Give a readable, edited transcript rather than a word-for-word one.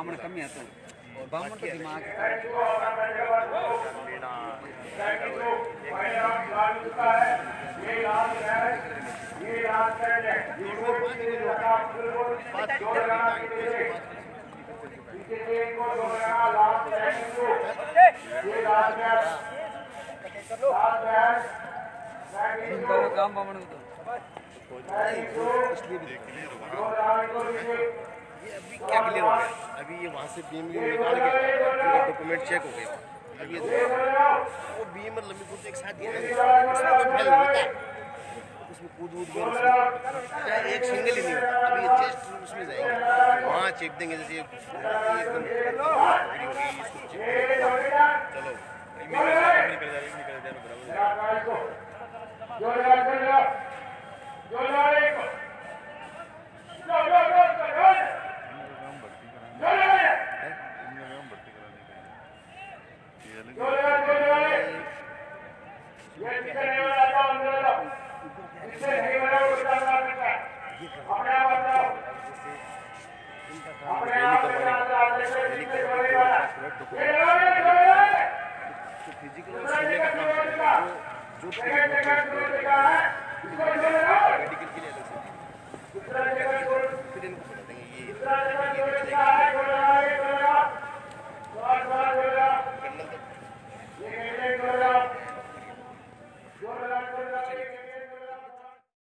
बामण कम ही आता है और बामण का दिमाग काम बामण होता इसलिए भी ये अभी क्या क्लियर हो गया? अभी ये वहाँ से बीम निकाल के डॉक्यूमेंट चेक हो गया। अब ये वो बीम और लंबी कूद एक साथ दिया उसमें कोई फैल नहीं होता, उसमें कूद गया एक सिंगल ही नहीं होता। अभी ये चेस्ट उसमें जाएंगे, वहाँ चेक देंगे जैसे एकदम फिजिकल